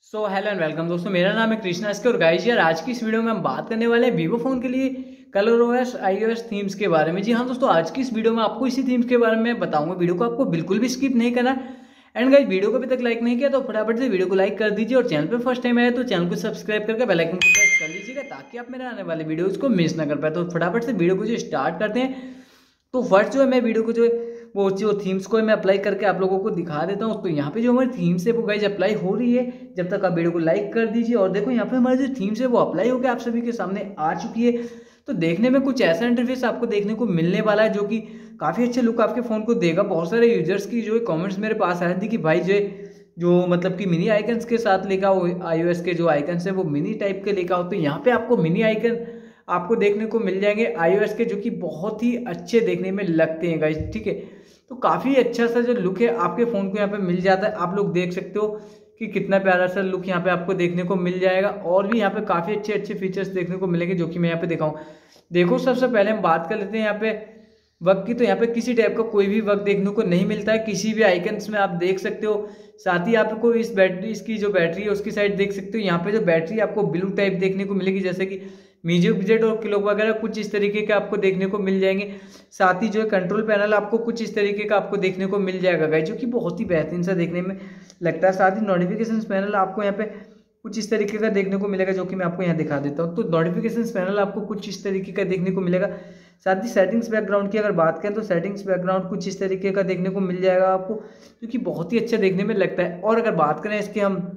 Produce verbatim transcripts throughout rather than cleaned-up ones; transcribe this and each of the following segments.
So hello and welcome दोस्तों, मेरा नाम है कृष्णा एस के और गाइस यार आज की इस वीडियो में हम बात करने वाले हैं वीवो फोन के लिए कलर ओएस आईओएस थीम्स के बारे में। जी हाँ दोस्तों, आज की इस वीडियो में आपको इसी थीम्स के बारे में बताऊंगा। वीडियो को आपको बिल्कुल भी स्किप नहीं करना। एंड गाइस, वीडियो को अभी तक लाइक नहीं किया तो फटाफट से वीडियो को लाइक कर दीजिए और चैनल पे फर्स्ट टाइम आया तो चैनल को सब्सक्राइब करके बेल आइकन को प्रेस कर लीजिएगा ताकि आप मेरे आने वाले वीडियोज को मिस ना कर पाए। तो फटाफट से वीडियो को जो स्टार्ट करते हैं। तो फर्स्ट जो है मैं वीडियो को जो है वो जो थीम्स को मैं अप्लाई करके आप लोगों को दिखा देता हूँ। तो यहाँ पे जो हमारी थीम्स है वो गाइज अप्लाई हो रही है। जब तक आप वीडियो को लाइक कर दीजिए और देखो यहाँ पे हमारी जो थीम्स है वो अप्लाई होकर आप सभी के सामने आ चुकी है। तो देखने में कुछ ऐसा इंटरफेस आपको देखने को मिलने वाला है जो कि काफ़ी अच्छे लुक आपके फ़ोन को देगा। बहुत सारे यूजर्स की जो है कॉमेंट्स मेरे पास आए थे कि भाई जो है जो मतलब कि मिनी आइकन्स के साथ लेकर आओ, आईओएस के जो आइकन्स है वो मिनी टाइप के लेकर आओ। तो यहाँ पे आपको मिनी आइकन आपको देखने को मिल जाएंगे आईओएस के, जो कि बहुत ही अच्छे देखने में लगते हैं गाइस। ठीक है, तो काफ़ी अच्छा सा जो लुक है आपके फ़ोन को यहाँ पे मिल जाता है। आप लोग देख सकते हो कि कितना प्यारा सा लुक यहाँ पे आपको देखने को मिल जाएगा। और भी यहाँ पे काफ़ी अच्छे अच्छे फीचर्स देखने को मिलेंगे जो कि मैं यहाँ पे दिखाऊँ। देखो, सबसे पहले हम बात कर लेते हैं यहाँ पे वक्त की। तो यहाँ पे किसी टाइप का कोई भी वक्त देखने को नहीं मिलता है किसी भी आइकन्स में, आप देख सकते हो। साथ ही आपको इस बैटरी इसकी जो बैटरी है उसकी साइड देख सकते हो। यहाँ पे जो बैटरी आपको ब्लू टाइप देखने को मिलेगी, जैसे कि म्यूजिक बजट और क्लॉक वगैरह कुछ इस तरीके के आपको देखने को मिल जाएंगे। साथ ही जो है कंट्रोल पैनल आपको कुछ इस तरीके का आपको देखने को मिल जाएगा गाइस, जो कि बहुत ही बेहतरीन सा देखने में लगता है। साथ ही नोटिफिकेशन पैनल आपको यहाँ पे कुछ इस तरीके का देखने को मिलेगा जो कि मैं आपको यहाँ दिखा देता हूँ। तो नोटिफिकेशन पैनल आपको कुछ इस तरीके का देखने को मिलेगा। साथ ही सेटिंग्स बैकग्राउंड की अगर बात करें तो सेटिंग्स बैकग्राउंड कुछ इस तरीके का देखने को मिल जाएगा आपको, जो कि बहुत ही अच्छा देखने में लगता है। और अगर बात करें इसके हम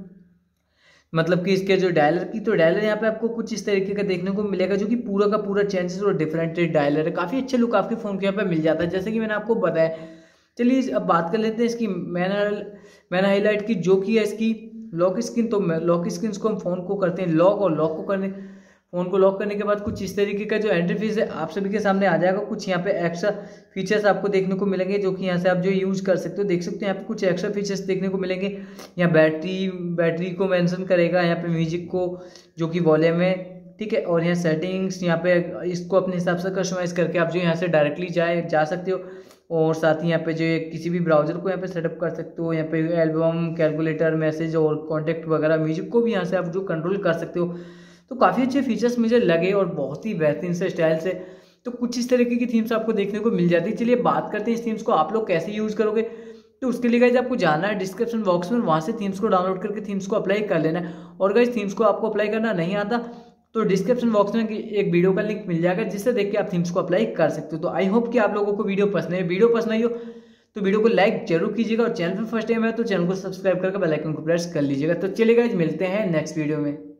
मतलब कि इसके जो डायलर की, तो डायलर यहाँ पे आपको कुछ इस तरीके का देखने को मिलेगा जो कि पूरा का पूरा चेंजेस और डिफरेंट डायलर है। काफ़ी अच्छे लुक आपके फ़ोन के यहाँ पे मिल जाता है, जैसे कि मैंने आपको बताया। चलिए अब बात कर लेते हैं इसकी मैन मैन हाईलाइट की, जो कि है इसकी लॉक स्क्रीन। तो लॉक स्क्रीन को हम फ़ोन को करते हैं लॉक, और लॉक को करने फ़ोन को लॉक करने के बाद कुछ इस तरीके का जो इंटरफेस है आप सभी के सामने आ जाएगा। कुछ यहाँ पे एक्स्ट्रा फीचर्स आपको देखने को मिलेंगे जो कि यहाँ से आप जो यूज़ कर सकते हो। देख सकते हो यहाँ पे कुछ एक्स्ट्रा फीचर्स देखने को मिलेंगे। यहाँ बैटरी बैटरी को मेंशन करेगा, यहाँ पे म्यूजिक को जो कि वॉल्यूम है, ठीक है। और यहाँ सेटिंग्स, यहाँ पे इसको अपने हिसाब से कस्टमाइज़ करके आप जो यहाँ से डायरेक्टली जाए जा सकते हो। और साथ ही यहाँ पे जो किसी भी ब्राउज़र को यहाँ पे सेटअप कर सकते हो। यहाँ पे एल्बम, कैलकुलेटर, मैसेज और कॉन्टैक्ट वगैरह, म्यूजिक को भी यहाँ से आप जो कंट्रोल कर सकते हो। तो काफ़ी अच्छे फीचर्स मुझे लगे और बहुत ही बेहतरीन से स्टाइल से। तो कुछ इस तरीके की थीम्स आपको देखने को मिल जाती है। चलिए बात करते हैं इस थीम्स को आप लोग कैसे यूज़ करोगे। तो उसके लिए गाइज आपको जाना है डिस्क्रिप्शन बॉक्स में, वहाँ से थीम्स को डाउनलोड करके थीम्स को अप्लाई कर लेना है। और गाइज थीम्स को आपको अप्लाई करना नहीं आता तो डिस्क्रिप्शन बॉक्स में एक वीडियो का लिंक मिल जाएगा जिससे देख के आप थीम्स को अप्लाई कर सकते हो। तो आई होप कि आप लोगों को वीडियो पसंद है। वीडियो पसंद आई हो तो वीडियो को लाइक जरूर कीजिएगा और चैनल पर फर्स्ट टाइम है तो चैनल को सब्सक्राइब करके बेल आइकन को प्रेस कर लीजिएगा। तो चलिए गाइज मिलते हैं नेक्स्ट वीडियो में।